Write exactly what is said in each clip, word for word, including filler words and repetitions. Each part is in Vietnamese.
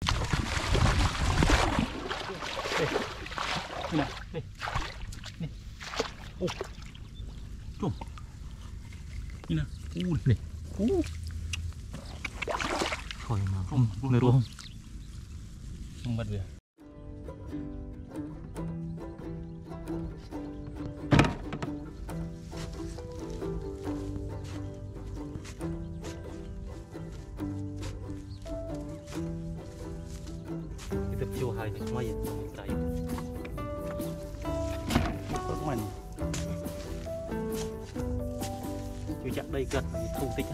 Đây. Đây này, đây. Này. Ô. Chùm. Nhìn nào. U này. U. Khỏi mà không nơi luôn. Không bật được. Tập chua hai thì ngoài đấy. Tốt mình. Chú chắc đây gần thu tích.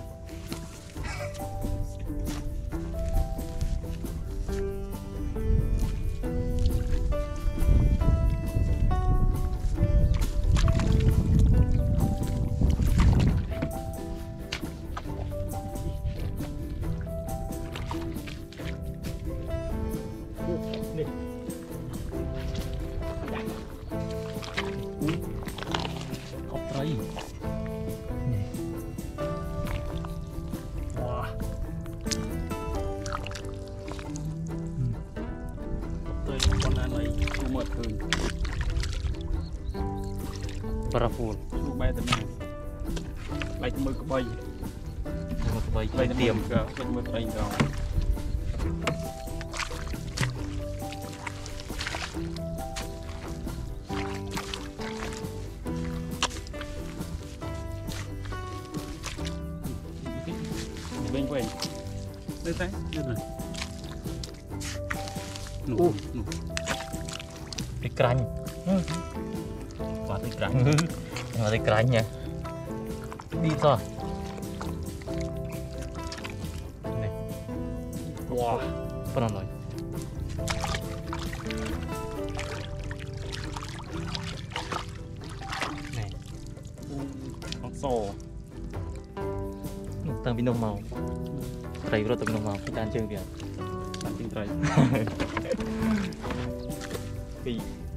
Học thấy. Wow. Tôi con này lấy chú mật thường. Paraful. Chú bay tầm này. Lấy mưa cái bay. Một bay Lấy tiềm. tiềm cả, lấy mưa cái bay rồi. Bên quên đây thấy đây này nụ nụ Cái cranh. Quả cái cranh. Quả cái cranh nha. Đi sao? Này. wow Pernah rồi. Này. con sò Tầng pin màu. Thấy rồi tầng màu cái đàn chơi kìa. đàn tinh trời vì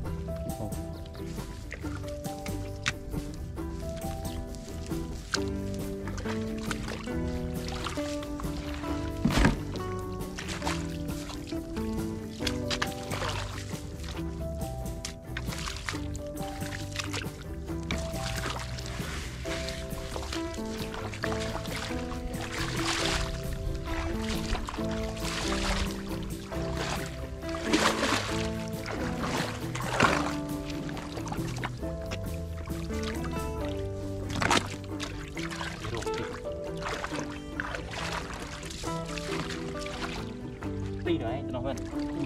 Đi rồi nó hơn.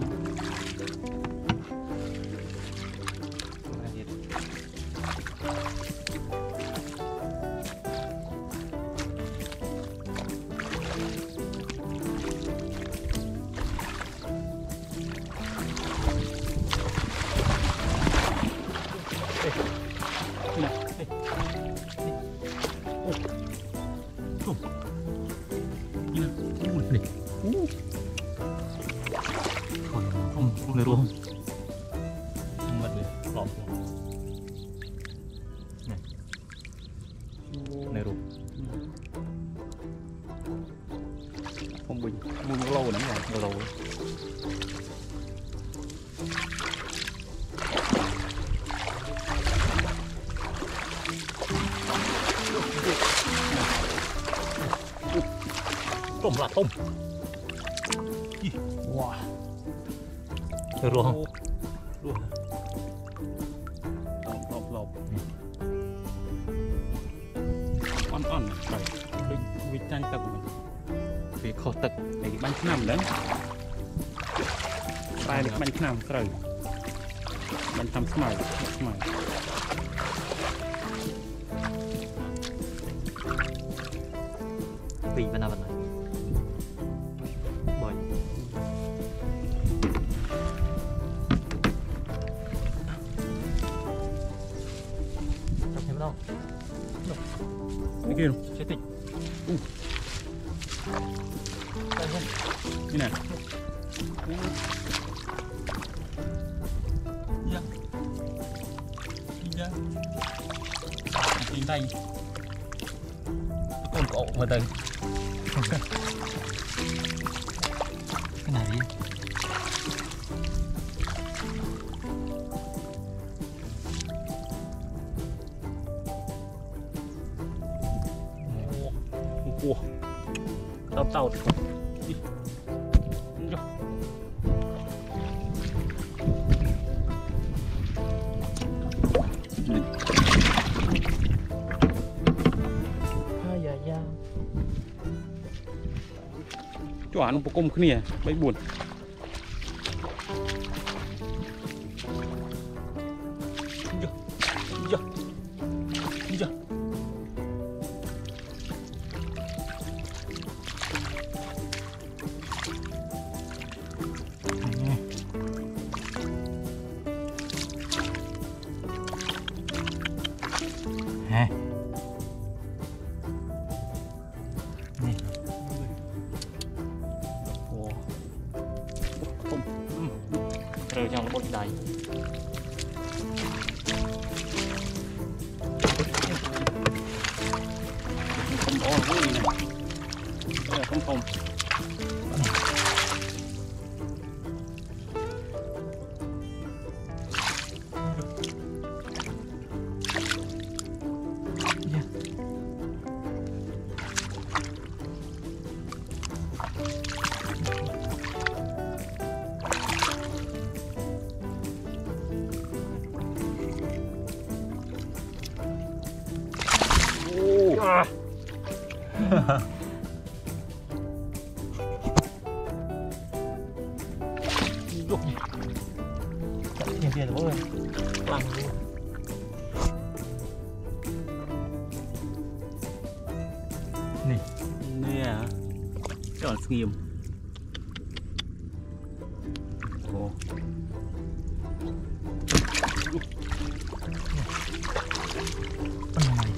không Nơi luôn. không bật được lọt Này. Nơi luôn. không bình mua nó lâu lắm rồi Lâu lâu. Tôm là tôm. wow Nơi luôn. luôn lọt lọt lọt on on phải bình bình tranh tập Vì khó tật. cái bánh nằm đấy tay được bánh nằm rồi bánh nằm smile smile Vì bên nào bên này. Bởi. Trong thêm đâu? cái kia Chết tịch. như này dạ dạ trên tay Con cổ mà đây. Cái này đi. Ủa, tao tao đi. Vô. Ai da da. Chỗ ăn một công kia, bấy buồn. Vô, vô, vô. Hả? Nè. Ồ. Không. Rơi trong nó bột đầy. Không có cái gì này. Đây là không không. À. Tiền tiền rồi làm luôn. Nè Nè, chọn nghiêm. Ồ. Con này.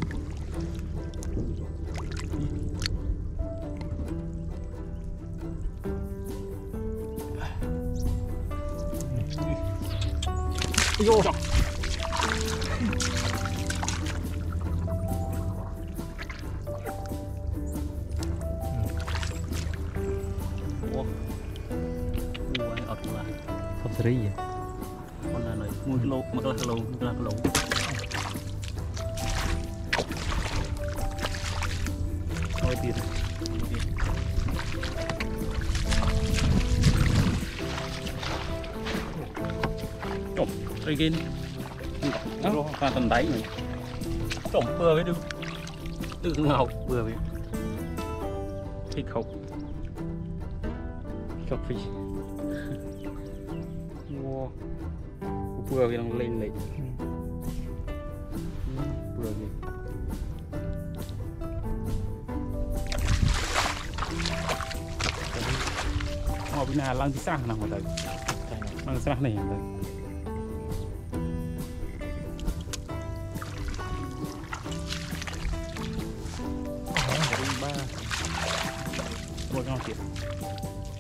Vô rồi. Ủa. Ủa, ọt quá. Không xử lý gì. Con này này, một lô, một lô, một lô, một lô. Thôi tiền. Trộm, đây ghen. Đó, pha tầm đáy này. Trộm bừa với đừng. Tự ngầu bừa với. Thích không? Catfish. Wow. Bừa với đang lên lên. Bừa với. Họ bên nào lăng tí sang nào ở đây. Lăng sang này ở đây. Ba một con kìa.